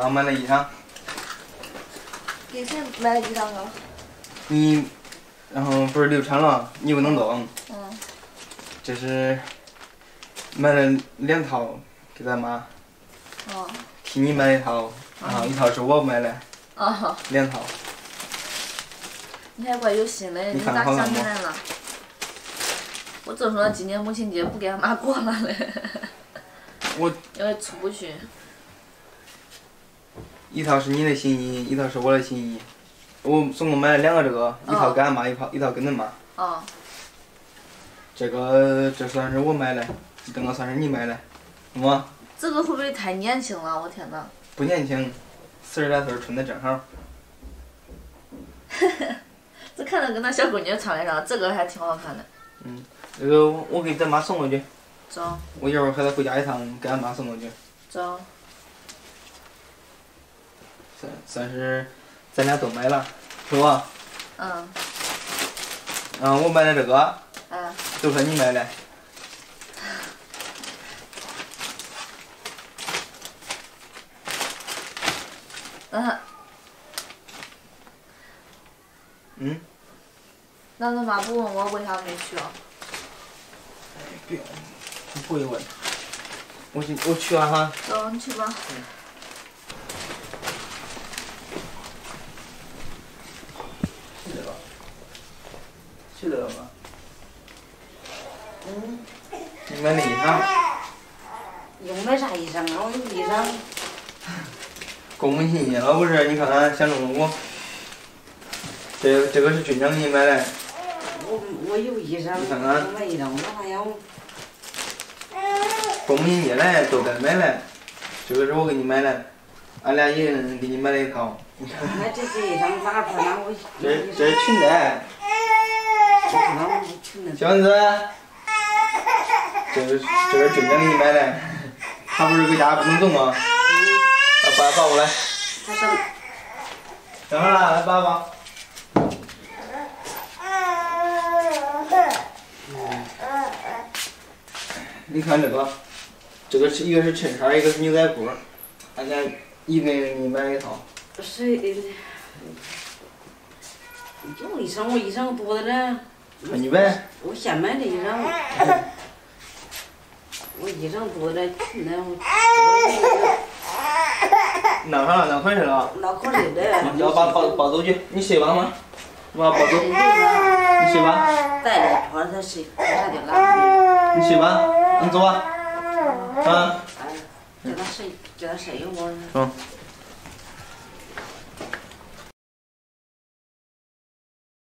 后买了衣裳。 给谁买了衣裳啊？ 你，然后不是流产了，你不能动。 嗯。 这是买了2套给咱妈。 哦。 替你买了一套，然后一套是我买的。 啊。 2套。 你还怪有心的，你咋想起来了？我就说今年母亲节不给俺妈过了嘞。 我因为出不去。 一套是你的心意，一套是我的心意。我总共买了2个这个，一套给俺妈，一套给恁妈。 哦。 这算是我买的，这个算是你买的，怎么？ 这个会不会太年轻了？我天哪！ 不年轻，40来岁穿的正好。 这看着跟那小姑娘穿的上，这个还挺好看的。 嗯，这个我给咱妈送过去。 走。 我一会儿还得回家一趟，给俺妈送过去。 走。 算是咱俩都买了，是吧？ 嗯。 我买的这个。 嗯。 都是你买的。嗯。 那他妈不问我为啥没去啊？ 不用，不会问。我去了哈。 走，你去吧。 是这个。是这个吗？你买的衣裳。 又买啥衣裳啊？我有衣裳。 过母亲节了不是？你看看想中我。这个是军长给你买的。 我有衣裳。 你看看。 我买衣裳，我还要。 过母亲节嘞，都该买嘞。这个是我给你买的，俺俩一人给你买了一套。你看。 那这衣裳哪块哪我？ 这是裙带。小蚊子，这是军长给你买的，他不是搁家不能动吗？把他抱过来。等会儿了，来抱抱。你看这个是一个是衬衫，一个是牛仔裤，俺家一个人给你买了一套。 谁？有衣裳，我衣裳多的嘞。 你买。 我先买的衣裳。我衣裳多的，裙子我。 闹上了，闹回去了。 闹口里的。 要把抱走去，你睡吧吗？我把抱走。你睡吧。 带着拖着他睡，啥就拉。 你睡吧，你走吧。啊。 叫他睡一会儿。 嗯。